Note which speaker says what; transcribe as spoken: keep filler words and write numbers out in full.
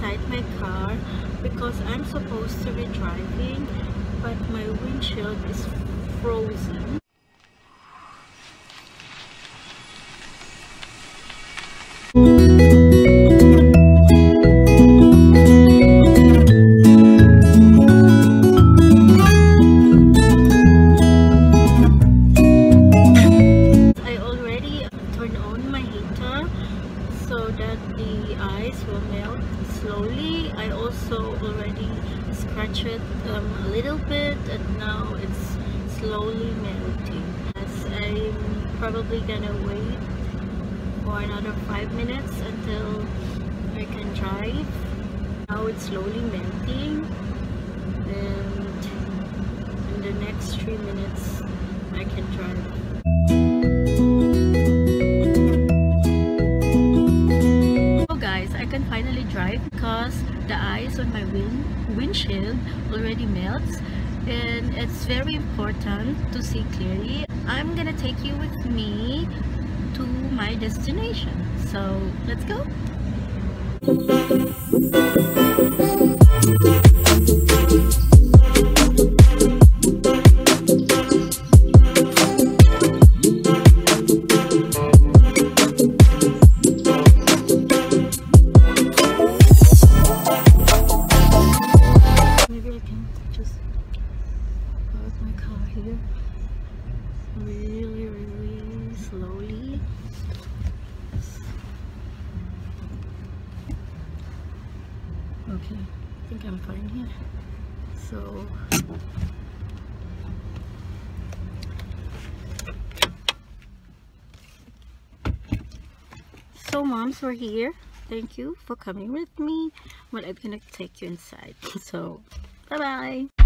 Speaker 1: inside my car because I'm supposed to be driving, but my windshield is frozen. I already turned on my heater so that the ice will melt slowly. I also already scratched it um, a little bit, and now it's slowly melting. As I'm probably gonna wait for another five minutes until I can drive. Now it's slowly melting, and in the next three minutes I can drive. So guys, I can finally drive because the ice on my wind windshield already melts, and it's very important to see clearly. I'm gonna take you with me to my destination, so let's go. Maybe I can just park my car here really really slowly. Okay, I think I'm fine here. So so moms, we're here. Thank you for coming with me, but I'm gonna take you inside. So bye bye.